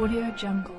Audio Jungle.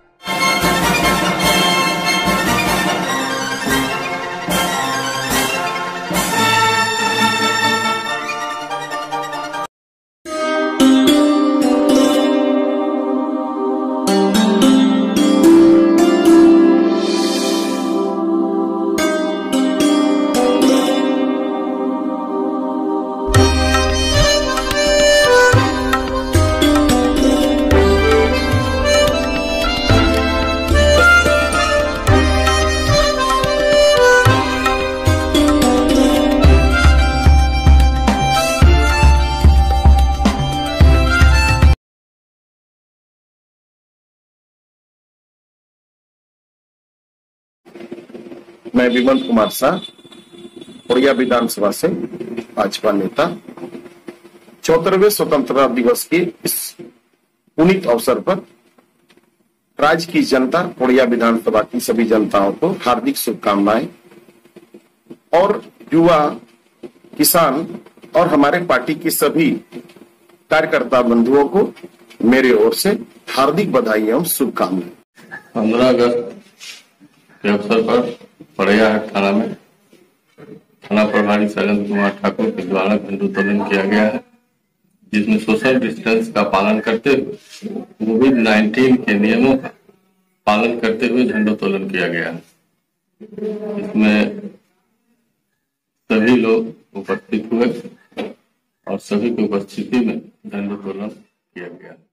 मैं विमल कुमार शाह, उड़िया विधानसभा से भाजपा नेता, 74वें स्वतंत्रता दिवस के इस पुनीत अवसर पर राज्य की जनता, उड़िया विधानसभा की सभी जनताओं को हार्दिक शुभकामनाएं और युवा, किसान और हमारे पार्टी की सभी कार्यकर्ता बंधुओं को मेरे ओर से हार्दिक बधाई एवं शुभकामनाएं। 15 अगस्त के अवसर पर पड़ैयाहाट थाना में थाना प्रभारी शैलेंद्र कुमार ठाकुर के द्वारा झंडोत्तोलन किया गया है, जिसमें सोशल डिस्टेंस का पालन करते हुए कोविड-19 के नियमों का पालन करते हुए झंडोत्तोलन किया गया है। इसमें सभी लोग उपस्थित हुए और सभी की उपस्थिति में झंडोत्तोलन किया गया।